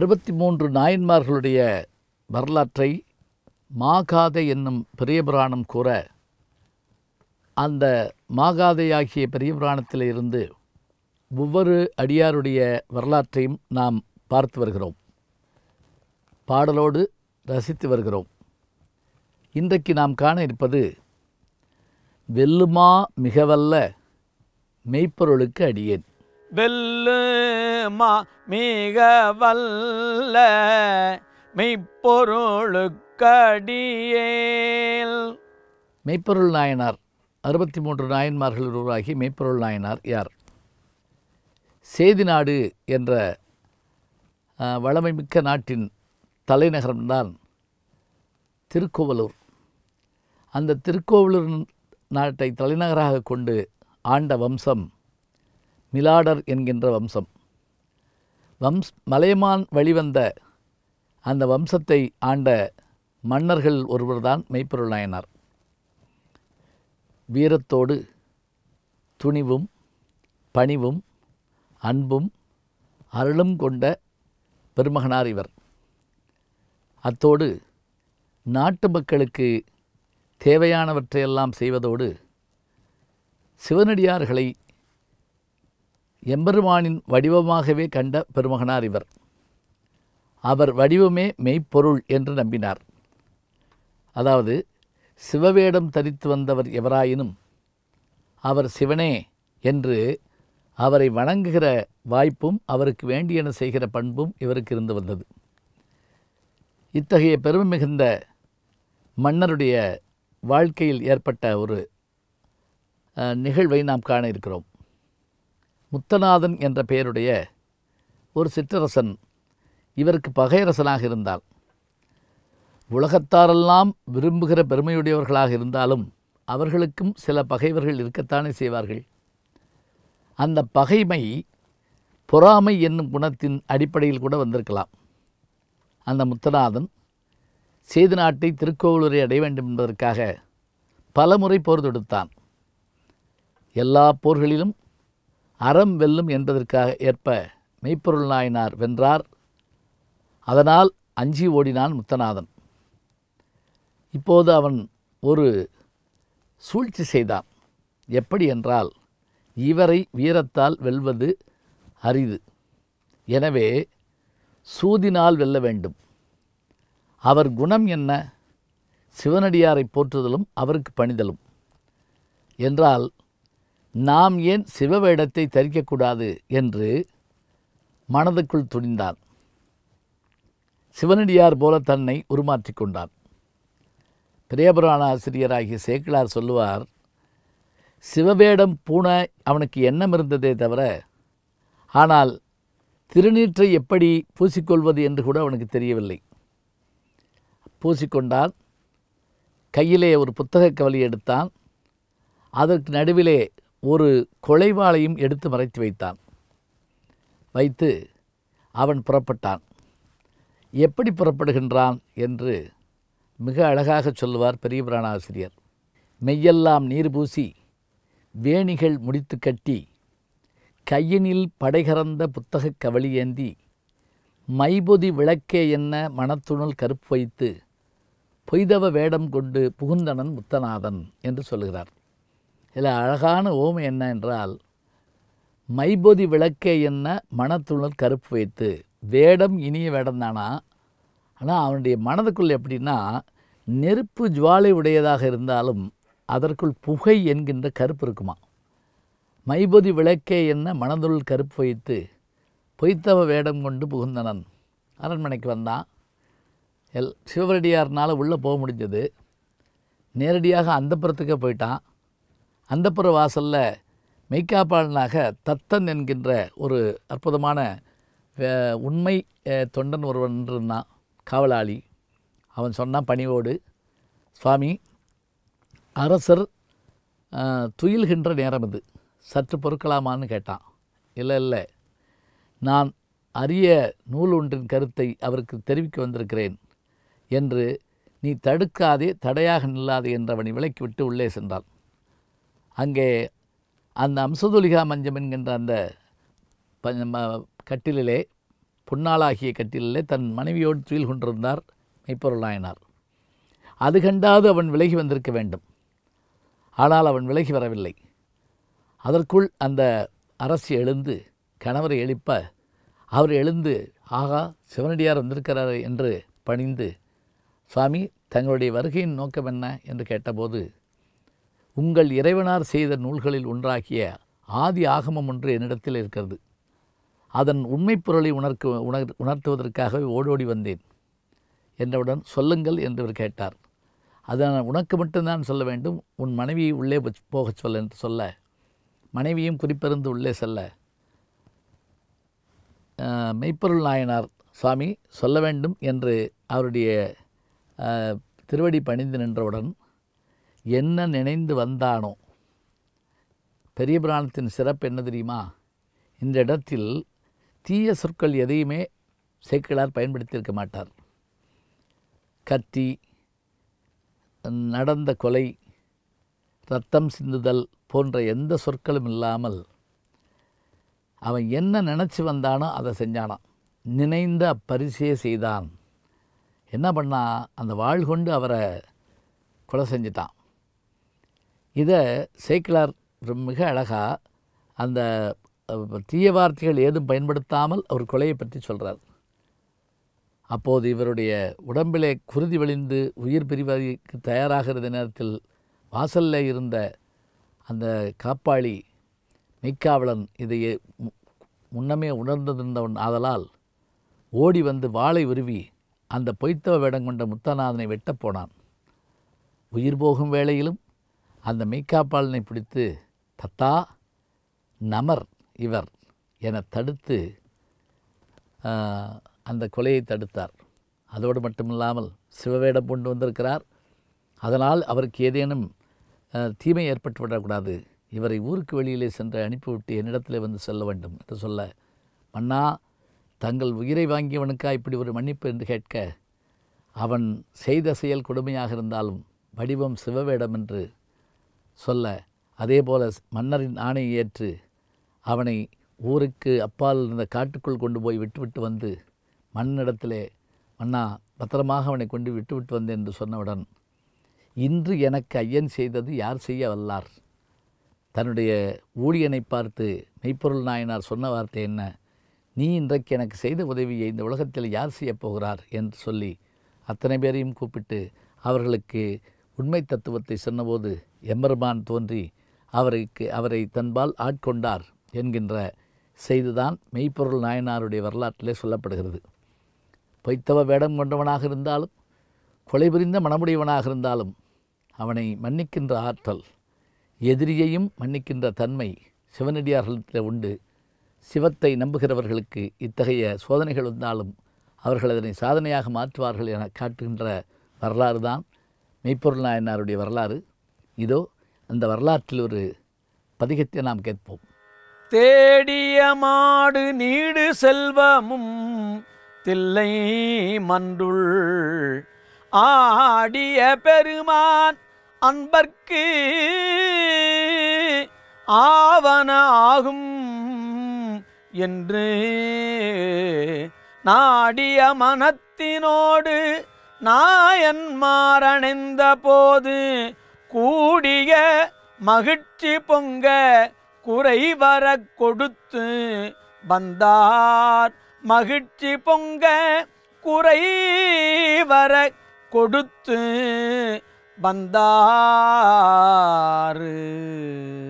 63 நாயன்மார்களுடைய வரலாற்றை மாகாதை என்னும் பெரிய புராணம் கூற, அந்த மாகாதையாகிய பெரிய புராணத்தில் இருந்து ஒவ்வொரு அடியாருடைய வரலாற்றையும் நாம் பார்த்து வருகிறோம், பாடலோடு ரசித்து வருகிறோம். இன்றைக்கு நாம் காண இருப்பது வெல்லுமா மிகவல்ல மெய்ப்பொருளுக்கு அடியேன். வெல்லுமா மிக வல்ல மெய்ப்பொருளுக்கு அடியேன். மெய்ப்பொருள் நாயனார் 63 நாயன்மார்கள் உருவாகி மெய்ப்பொருள் நாயனார் யார்? சேதிநாடு என்ற வளமைமிக்க நாட்டின் தலைநகரம்தான் திருக்கோவலூர். அந்த திருக்கோவலூர் நாட்டை தலைநகராக கொண்டு ஆண்ட வம்சம் மிலாடர் என்கின்ற வம்சம். மலையமான் வழிவந்த அந்த வம்சத்தை ஆண்ட மன்னர்கள் ஒருவர்தான் மெய்ப்பொருள் நாயனார். வீரத்தோடு துணிவும் பணிவும் அன்பும் அருளும் கொண்ட பெருமகனார் இவர். அத்தோடு நாட்டு மக்களுக்கு தேவையானவற்றையெல்லாம் செய்வதோடு சிவனடியார்களை எம்பெருமானின் வடிவமாகவே கண்ட பெருமகனார் இவர். அவர் வடிவமே மெய்ப்பொருள் என்று நம்பினார். அதாவது சிவவேடம் தரித்து வந்தவர் எவராயினும் அவர் சிவனே என்று அவரை வணங்குகிற வாய்ப்பும் அவருக்கு வேண்டியன செய்கிற பண்பும் இவருக்கு இருந்து வந்தது. இத்தகைய பெருமை மிகுந்த மன்னருடைய வாழ்க்கையில் ஏற்பட்ட ஒரு நிகழ்வை நாம் காண இருக்கிறோம். முத்தநாதன் என்ற பெயருடைய ஒரு சிற்றரசன் இவருக்கு பகையரசனாக இருந்தால், உலகத்தாரெல்லாம் விரும்புகிற பெருமையுடையவர்களாக இருந்தாலும் அவர்களுக்கும் சில பகைவர்கள் இருக்கத்தானே செய்வார்கள். அந்த பகைமை பொறாமை என்னும் குணத்தின் அடிப்படையில் கூட வந்திருக்கலாம். அந்த முத்தநாதன் சேது நாட்டை திருக்கோவலூரை அடைய வேண்டும் என்பதற்காக பல முறை போர் தொடுத்தான். எல்லா போர்களிலும் அறம் வெல்லும் என்பதற்காக ஏற்ப மெய்ப்பொருள் நாயனார் வென்றார். அதனால் அஞ்சி ஓடினான் முத்தநாதன். இப்போது அவன் ஒரு சூழ்ச்சி செய்தான். எப்படி என்றால், இவரை வீரத்தால் வெல்வது அரிது, எனவே சூதினால் வெல்ல வேண்டும். அவர் குணம் என்ன? சிவனடியாரை போற்றுதலும் அவருக்கு பணிதலும். என்றால் நாம் ஏன் சிவவேடத்தை தரிக்கக்கூடாது என்று மனதுக்குள் துணிந்தான். சிவனடியார் போல தன்னை உருமாற்றி கொண்டான். பெரியபுராண ஆசிரியராகிய சேக்கிழார் சொல்லுவார், சிவவேடம் பூண அவனுக்கு எண்ணம் இருந்ததே தவிர, ஆனால் திருநீற்றை எப்படி பூசிக்கொள்வது என்று கூட அவனுக்கு தெரியவில்லை. பூசிக்கொண்டான். கையிலே ஒரு புத்தக கவலி எடுத்தான். அதற்கு நடுவிலே ஒரு கொலைவாளையும் எடுத்து மறைத்து வைத்தான். வைத்து அவன் புறப்பட்டான். எப்படி புறப்படுகின்றான் என்று மிக அழகாக சொல்லுவார் பெரிய புராண ஆசிரியர். மெய்யெல்லாம் நீர் பூசி வேணிகள் முடித்து கட்டி கையினில் படைகறந்த புத்தக கவலி ஏந்தி மைபொதி விளக்கே என்ன மனத்துணல் கருப்பு வைத்து பொய்தவ வேடம் கொண்டு புகுந்தனன் முத்தநாதன் என்று சொல்லுகிறார். இதில் அழகான ஓமை என்ன என்றால், மைபொதி விளக்கே என்ன மனத்துணல் கருப்பு வைத்து, வேடம் இனிய வேடம் தானா, ஆனால் அவனுடைய மனதுக்குள் எப்படின்னா, நெருப்பு ஜுவாலை உடையதாக இருந்தாலும் அதற்குள் புகை என்கின்ற கருப்பு இருக்குமா. மைபொதி விளக்கே என்ன மனதுள் கருப்பு வைத்து பொய்த்தவ வேடம் கொண்டு புகுந்தனன். அரண்மனைக்கு வந்தான். சிவனடியார்னால் உள்ளே போக முடிஞ்சது. நேரடியாக அந்தப்புறத்துக்கே போயிட்டான். அந்தப்புற வாசலில் மெய்க்காப்பாளனாக தத்தன் என்கின்ற ஒரு அற்புதமான உண்மை தொண்டன் ஒருவன் இருந்தான், காவலாளி. அவன் சொன்னான் பணிவோடு, சுவாமி, அரசர் துயில்கின்ற நேரம் இது, சற்று பொறுக்கலாமான்னு கேட்டான். இல்லை இல்லை, நான் அரிய நூல் ஒன்றின் கருத்தை அவருக்கு தெரிவிக்க வந்திருக்கிறேன் என்று நீ தடுக்காதே, தடையாக நில்லாதே என்று அவனை விலக்கிவிட்டு உள்ளே சென்றான். அங்கே அந்த அம்சதொலிகா மஞ்சம் என்கின்ற அந்த கட்டிலே புன்னாளாகிய கட்டிலே தன் மனைவியோடு துயில் கொண்டிருந்தார் மெய்ப்பொருள் நாயனார். அது கண்டாது அவன் விலகி வந்திருக்க வேண்டும். ஆனால் அவன் விலகி வரவில்லை. அதற்குள் அந்த அரசி எழுந்து கணவரை எழுப்ப அவர் எழுந்து ஆகா சிவனடியார் வந்திருக்கிறார் என்று பணிந்து, சுவாமி தங்களுடைய வருகையின் நோக்கம் என்ன என்று கேட்டபோது, உங்கள் இறைவனார் செய்த நூல்களில் ஒன்றாகிய ஆதி ஆகமம் ஒன்று என்னிடத்தில் இருக்கிறது. அதன் உண்மை பொருளை உணர்த்துவதற்காகவே ஓடோடி வந்தேன் என்றவுடன் சொல்லுங்கள் என்று இவர் கேட்டார். அதை நான் உனக்கு மட்டும்தான் சொல்ல வேண்டும், உன் மனைவியை உள்ளே போகச் சொல்ல என்று சொல்ல, மனைவியும் குறிப்பிருந்து உள்ளே செல்ல, மெய்ப்பொருள் நாயனார் சுவாமி சொல்ல வேண்டும் என்று அவருடைய திருவடி பணிந்து நின்றவுடன் என்ன நினைந்து வந்தானோ. பெரிய புராணத்தின் சிறப்பு என்ன தெரியுமா? இந்த இடத்தில் தீய சொற்கள் எதையுமே சேக்கிழார் பயன்படுத்தியிருக்க மாட்டார். கத்தி, நடந்த கொலை, இரத்தம் சிந்துதல் போன்ற எந்த சொற்களும் இல்லாமல் அவன் என்ன நினச்சி வந்தானோ அதை செஞ்சானான். நினைந்த அப்பரிசையை செய்தான். என்ன பண்ணான்? அந்த வாழ் கொண்டு அவரை கொலை செஞ்சிட்டான். இதை சேக்கிழார் மிக அழகாக அந்த தீய வார்த்தைகள் ஏதும் பயன்படுத்தாமல் அவர் கொலையை பற்றி சொல்கிறார். அப்போது இவருடைய உடம்பிலே குருதி வழிந்து உயிர் பிரிவதற்கு தயாராகிறது நேரத்தில் வாசலில் இருந்த அந்த காப்பாளி மெய்க்காவலன் இதை முன்னமே உணர்ந்திருந்தவன் ஆதலால் ஓடி வந்து வாளை உருவி அந்த பொய்த்தவ வேடம் கொண்ட முத்தநாதனை வெட்டப் போனான். உயிர் போகும் வேளையிலும் அந்த மெய்க்காப்பாளனை பிடித்து, தத்தா நமர் இவர் என தடுத்து அந்த கொலையை தடுத்தார். அதோடு மட்டுமில்லாமல் சிவவேடம் கொண்டு வந்திருக்கிறார். அதனால் அவருக்கு ஏதேனும் தீமை ஏற்பட்டு விடக்கூடாது, இவரை ஊருக்கு வெளியிலே சென்று அனுப்பிவிட்டு என்னிடத்தில் வந்து செல்ல வேண்டும் என்று சொல்ல, மன்னா தங்கள் உயிரை வாங்கியவனுக்கா இப்படி ஒரு மன்னிப்பு என்று கேட்க, அவன் செய்த செயல் கொடுமையாக இருந்தாலும் வடிவம் சிவவேடம் என்று சொல்ல, அதேபோல மன்னரின் ஆணையை ஏற்று அவனை ஊருக்கு அப்பால் இருந்த காட்டுக்குள் கொண்டு போய் விட்டுவிட்டு வந்து மன்னிடத்திலே, மன்னா பத்திரமாக அவனை கொண்டு விட்டுவிட்டு வந்தேன் என்று சொன்னவுடன், இன்று எனக்கு ஐயன் செய்தது யார் செய்ய வல்லார்? தன்னுடைய ஊழியனை பார்த்து மெய்ப்பொருள் நாயனார் சொன்ன வார்த்தை என்ன? நீ இன்றைக்கு எனக்கு செய்த உதவியை இந்த உலகத்தில் யார் செய்யப் போகிறார் என்று சொல்லி அத்தனை பேரையும் கூப்பிட்டு அவர்களுக்கு உண்மை தத்துவத்தை சொன்னபோது எம்பெருமான் தோன்றி அவரை தன்பால் ஆட்கொண்டார் என்கின்ற செய்திதான் மெய்ப்பொருள் நாயனாருடைய வரலாற்றிலே சொல்லப்படுகிறது. பொய்த்தவ வேடம் கொண்டவனாக இருந்தாலும் கொலை புரிந்த மனமுடையவனாக இருந்தாலும் அவனை மன்னிக்கின்ற ஆற்றல், எதிரியையும் மன்னிக்கின்ற தன்மை சிவனடியார்களிடத்தில் உண்டு. சிவத்தை நம்புகிறவர்களுக்கு இத்தகைய சோதனைகள் வந்தாலும் அவர்கள் அதனை சாதனையாக மாற்றுவார்கள் என காட்டுகின்ற வரலாறு தான் மெய்ப்பொருள் நாயனாருடைய வரலாறு. இதோ அந்த வரலாற்றில் ஒரு பதிகத்தை நாம் கேட்போம். தேடிய மாடு நீடு செல்வமும் தில்லை மன்றுள் ஆடிய பெருமான் அன்பர்க்கு ஆவன ஆகும் என்று நாடிய மனத்தினோடு நாயன்மாரணைந்த போது கூடிய மகிழ்ச்சி பொங்க குறைவர கொடுத்து வந்தார். மகிழ்ச்சி பொங்க குறைவர கொடுத்து வந்தார்.